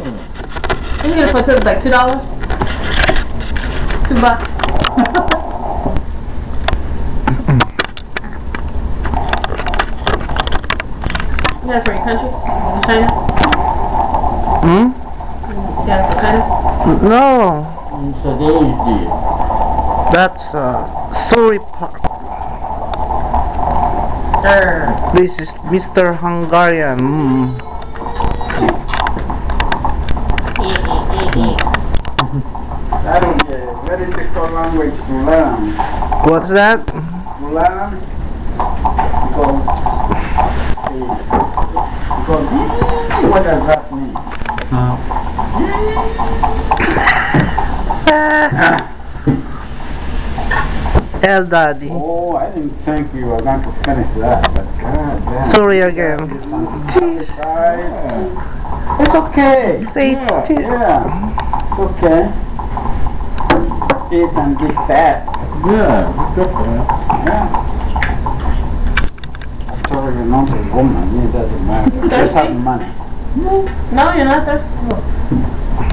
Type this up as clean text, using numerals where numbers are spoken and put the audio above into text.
You get it for tips like $2? $2. You got it for your country? China? Hmm? You got it for China? No. It's a daisy. That's Surrey Park. This is Mr. Hungarian. That is a very difficult language to learn. What's that? To learn because what does that mean? El Daddy. Oh, I didn't think we were going to finish that, but God damn. Sorry again. It's okay. Say Yeah, tea. yeah. It's okay. Eat and be fat. Yeah, it's okay. Yeah. Actually, you're not a woman. It doesn't matter. Just have money. No, you're not thirsty.